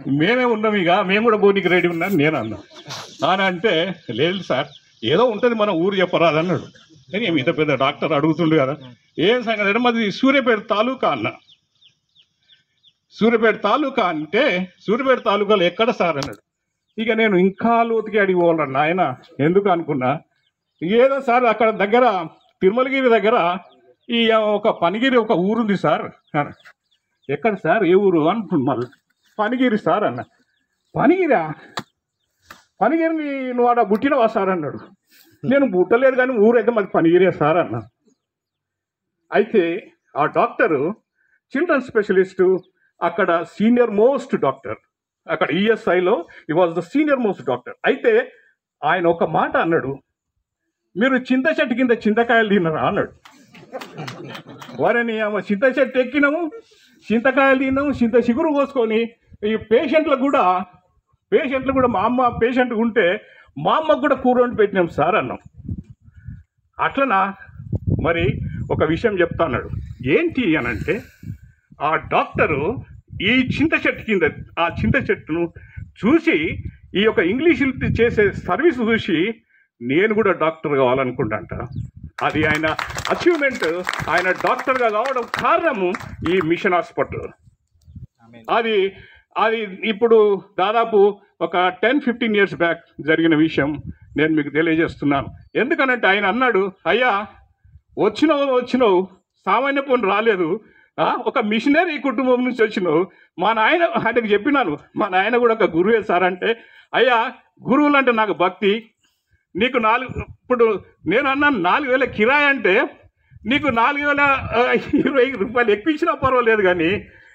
మేమే ఉన్నాం, ఇక మేము కూడా పోనీకి రెడీ ఉన్నాను నేను అన్నా. అని అంటే లేదు సార్, ఏదో ఉంటుంది మన ఊరు చెప్పరాదు అన్నాడు. కానీ ఇంత పెద్ద డాక్టర్ అడుగుతుండు కదా, ఏం సంగతి అంటే మాది సూర్యాపేట తాలూకా అన్న. సూర్యాపేట తాలూకా అంటే సూర్యాపేట తాలూకాలో ఎక్కడ సార్ అన్నాడు. ఇక నేను ఇంకా లోతుకి అడిగి పోవాలన్న ఆయన, ఎందుకు అనుకున్నా, ఏదో సార్ అక్కడ దగ్గర తిరుమలగిరి దగ్గర ఈ ఒక పనిగిరి ఒక ఊరుంది సార్. ఎక్కడ సార్, ఏ ఊరు అనుకున్నా. మళ్ళీ పనిగిరి సార్ అన్న. పనిగిరా, పనిగిరిని నువ్వు ఆడ పుట్టినవా సార్ అన్నాడు. నేను పుట్టలేదు కానీ ఊరైతే మాది పనిగిరే సార్ అన్న. అయితే ఆ డాక్టరు చిల్డ్రన్ స్పెషలిస్టు, అక్కడ సీనియర్ మోస్ట్ డాక్టర్, అక్కడ ఈఎస్ఐలో he was the senior most doctor. అయితే ఆయన ఒక మాట అన్నాడు, మీరు చింత చెట్టు కింద చింతకాయలు తిన్నారా అన్నాడు. వారిని చింత చెట్టు ఎక్కినాము, చింతకాయలు తిన్నాము, చింత చిగురు కోసుకొని ఈ పేషెంట్లు కూడా మా అమ్మ పేషెంట్ ఉంటే మా అమ్మకు కూడా కూర వండి పెట్టినాం సార్ అన్నాం. అట్లనా, మరి ఒక విషయం చెప్తా అన్నాడు. ఏంటి అని అంటే, ఆ డాక్టరు ఈ చింత చెట్టు కింద ఆ చింత చెట్టును చూసి ఈ యొక్క ఇంగ్లీష్ చేసే సర్వీస్ చూసి నేను కూడా డాక్టర్ కావాలనుకుంటాంట. అది ఆయన అచీవ్మెంట్. ఆయన డాక్టర్గా కావడం కారణము ఈ మిషన్ హాస్పిటల్. అది ఇప్పుడు దాదాపు ఒక 10-15 years బ్యాక్ జరిగిన విషయం నేను మీకు తెలియజేస్తున్నాను. ఎందుకనంటే ఆయన అన్నాడు, అయ్యా వచ్చినావు సామాన్య పని రాలేదు, ఒక మిషనరీ కుటుంబం నుంచి వచ్చినావు. మా నాయన ఆయనకు చెప్పినాను, మా నాయన కూడా ఒక గురువే సార్ అంటే, అయ్యా గురువులు అంటే నాకు భక్తి, నీకు ఇప్పుడు నేను అన్నాను 4,000 కిరాయి అంటే నీకు 4,020 రూపాయలు ఎక్కువ ఇచ్చినా పర్వాలేదు కానీ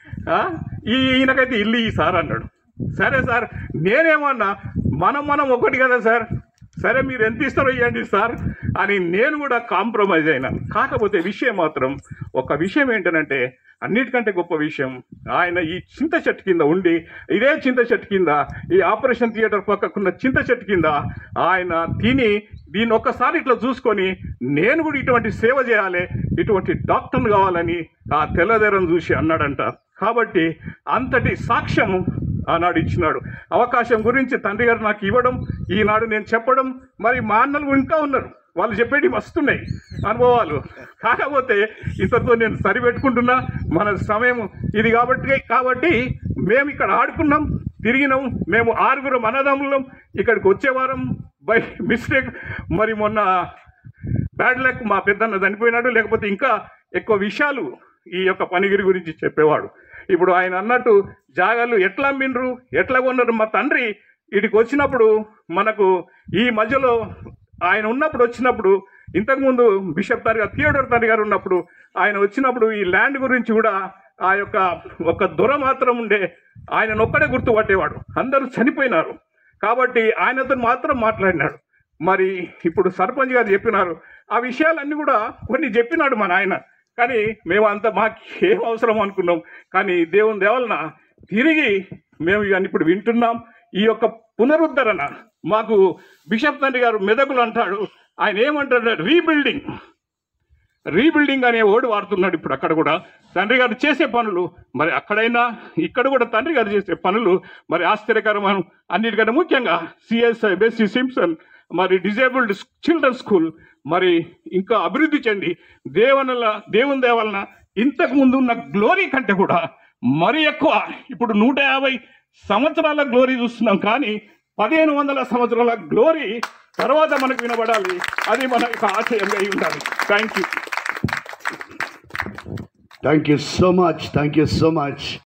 ఈయనకైతే ఇల్లు ఈ సార్ అన్నాడు. సరే సార్, నేనేమన్నా మనం ఒకటి కదా సార్, సరే మీరు ఎంత ఇస్తారో ఇవ్వండి సార్ అని నేను కూడా కాంప్రమైజ్ అయినాను. కాకపోతే విషయం మాత్రం ఒక విషయం ఏంటంటే, అన్నిటికంటే గొప్ప విషయం, ఆయన ఈ చింత చెట్టు కింద ఉండి, ఇదే చింత చెట్టు కింద, ఈ ఆపరేషన్ థియేటర్ పక్కకున్న చింత చెట్టు కింద ఆయన తిని దీన్ని ఒక్కసారి ఇట్లా చూసుకొని నేను కూడా ఇటువంటి సేవ చేయాలి, ఇటువంటి డాక్టర్ని కావాలని ఆ తెల్లదెరను చూసి అన్నాడంట. కాబట్టి అంతటి సాక్ష్యం ఆనాడు ఇచ్చినాడు. అవకాశం గురించి తండ్రి గారు నాకు ఇవ్వడం, ఈనాడు నేను చెప్పడం, మరి మా అన్నలు ఇంకా ఉన్నారు, వాళ్ళు చెప్పేటి వస్తున్నాయి అనుభవాలు. కాకపోతే ఇంతతో నేను సరిపెట్టుకుంటున్నా, మన సమయం ఇది కాబట్టి మేము ఇక్కడ ఆడుకున్నాం, తిరిగినాం. మేము 6 అన్నదమ్ములం ఇక్కడికి వచ్చేవారం. బై మిస్టేక్ మరి మొన్న బ్యాడ్ లక్ మా పెద్దన్న చనిపోయినాడు, లేకపోతే ఇంకా ఎక్కువ విషయాలు ఈ యొక్క పనిగిరి గురించి చెప్పేవాడు. ఇప్పుడు ఆయన అన్నట్టు జాగాలు ఎట్లా అమ్మిండ్రు, ఎట్లా కొన్నారు. మా తండ్రి ఇటుకి వచ్చినప్పుడు, మనకు ఈ మధ్యలో ఆయన వచ్చినప్పుడు ఇంతకుముందు బిషప్ తండ్రి గారు, థియోడర్ తండ్రి గారు ఉన్నప్పుడు ఆయన వచ్చినప్పుడు ఈ ల్యాండ్ గురించి కూడా ఆ యొక్క ఒక దొర మాత్రం ఉండే, ఆయన ఒక్కడే గుర్తుపట్టేవాడు. అందరూ చనిపోయినారు కాబట్టి ఆయనతో మాత్రం మాట్లాడినాడు. మరి ఇప్పుడు సర్పంచ్ గారు చెప్పినారు, ఆ విషయాలన్నీ కూడా కొన్ని చెప్పినాడు మా నాయన. కానీ మేము అంతా మాకేం అవసరం అనుకున్నాం, కానీ దేవుని దేవలన తిరిగి మేము ఇవన్నీ ఇప్పుడు వింటున్నాం. ఈ యొక్క పునరుద్ధరణ మాకు బిషప్ తండ్రి గారు మెదకులు అంటాడు, ఆయన ఏమంటాడు, రీబిల్డింగ్ అనే వర్డ్ వాడుతున్నాడు. ఇప్పుడు అక్కడ కూడా తండ్రి గారు చేసే పనులు, మరి అక్కడైనా ఇక్కడ కూడా తండ్రి గారు చేసే పనులు మరి ఆశ్చర్యకరమైన, అన్నిటికంటే ముఖ్యంగా సిఎస్ఐ బెస్సీ సింప్సన్ మరి డిజేబుల్డ్ చిల్డ్రన్ స్కూల్ మరి ఇంకా అభివృద్ధి చెంది దేవుని దేవలన ఇంతకుముందు ఉన్న గ్లోరీ కంటే కూడా మరి ఎక్కువ, ఇప్పుడు 150 సంవత్సరాల గ్లోరీ చూస్తున్నాం, కానీ 1500 సంవత్సరాల గ్లోరీ తర్వాత మనకు వినబడాలి. అది మన యొక్క ఆశయంగా ఉండాలి. Thank you so much.